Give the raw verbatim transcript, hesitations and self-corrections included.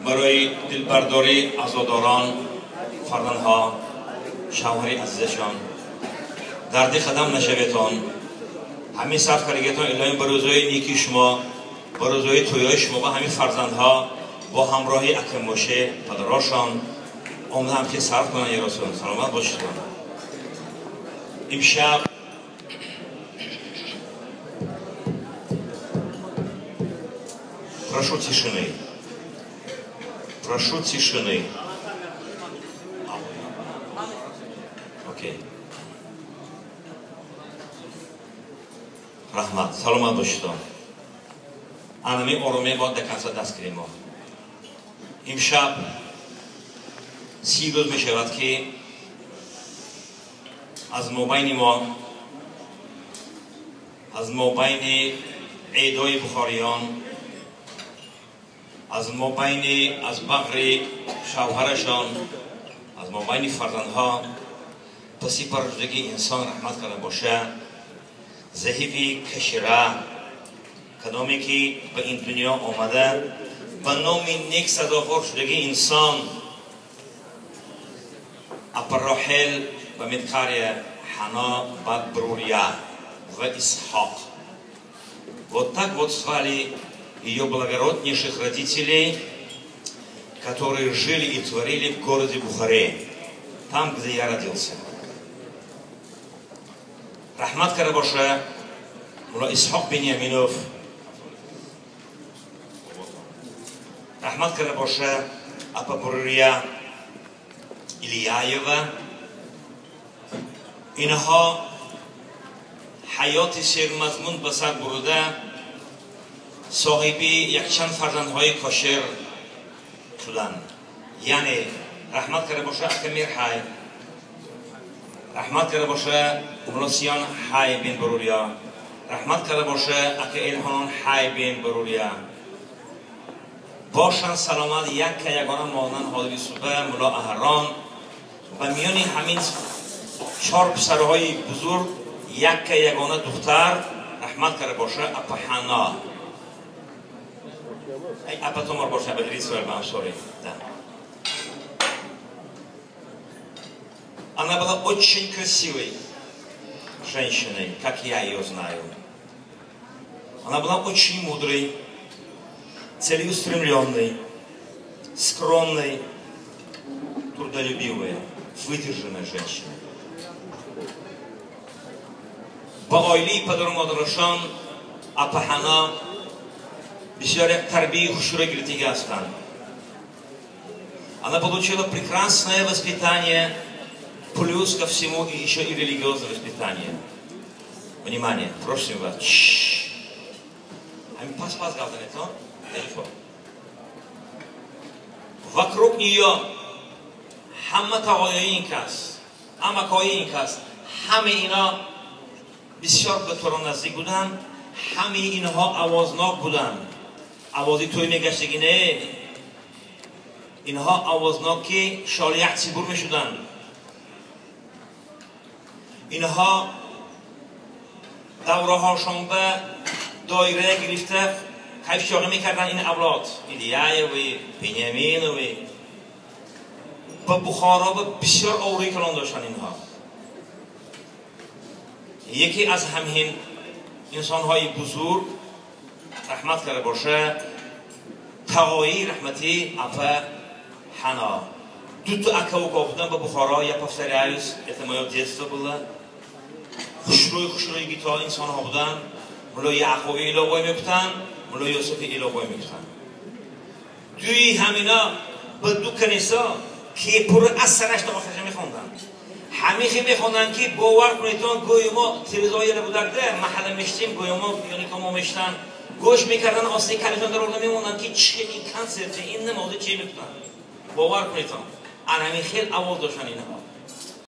برای دلبرداری عزاداران، فرزندها، شوهر عزیزشان درد خدم نشویتان. همین صرف کردگیتان الهی بروزای نیکی شما، بروزای تویای شما با همین فرزندها با همراهی اکرم موشه پدراشان امیدوارم که صرف کنن. یا رسول سلامت باشید. امشب прошу тишины, прошу тишины. Окей. Рахмат, саломат бошед. Анами ороме бод до конца даст гирем. имшаб سی روز می شود که از مابین ما از مابین عیدای بخاریان از مابین از بغر شوهرشان از مابین فرزندها پسی پرشدگی انسان رحمت کرده باشه. ذهیبی کشیره کدامی که به این دنیا آمده به نام نیک صداخور شدگی انسان اپراحل و مدکار حنا بعد بروریا و اسحاق. Вот так вот звали ее благороднейших родителей, которые жили и творили в городе Бухаре, там, где я родился. Рахмат Карабаша, мула Исхак Беньяминов, Рахмат Карабаша, апа Бурурия Илияева, اینها حیات سرمضمون به سر برده صاحبی یک چند فرزندهای کاشر شدند. یعنی رحمت کرده باشه اکمیر حی، رحمت کرده باشه املاسیان حی بین بروریا، رحمت کرده باشه اکه الهانان حی بین بروریا باشن سلامت. یک که یگانه مانن حاضری صبح ملا اهران و میانی همین چهار پسرهای بزرگ یک که یگانه دختر رحمت کرده باشه اپا حنا. ای اپا تومار باشه بدری سوال من سوری Она была очень красивой женщиной, как я ее знаю. Она была очень мудрой, целеустремленной, скромной, трудолюбивой, выдержанной женщиной. با آیلی پدر و مادرشان اپا حنا بسیار یک تربیه хушура гиртиги هستند. Она получила прекрасное воспитание, плюс ко всему и еще и религиозное воспитание. Внимание, просим вас. Вокруг нее хамма тағайин кас, ама каин кас, همه اینا بسیار به تو را نزدیک بودن. همه اینها آوازناک بودن. آوازی توی میگشتگی نه، اینها آوازناکی شالیح چیبور میشدن. اینها دوره هاشون به دایره گرفته کیف شاقه میکردن این اولاد ایلیای و بنیامین و به بخارا به بسیار آوری کلان داشتن. اینها یکی از همین انسانهای بزرگ رحمت کرده باشه تقایی رحمتی اپا حنا. دو تا اکا و کافدن به بخارا یا پفسر عیوز اعتمایات دیسته بوده. خوشروی خوشروی گیتا انسان ها بودن. ملا یعقوب ایلا بای میکتن، ملا یوسف ایلا بای میکتن. دوی همینا به دو کنیسا که پر از سرش تا آخرش میخوندن. همیخی میخوندن که باور کنیدان گوی ما تیرزایی رو بودرده محل مشتیم گوی ما یعنی که ما مشتن گوش میکردن آسلی کنیتان در آرده میموندن که چه این کنسر چه این نمازه چه میکنن. باور کنیدان. آن همین خیلی آواز داشتن اینها.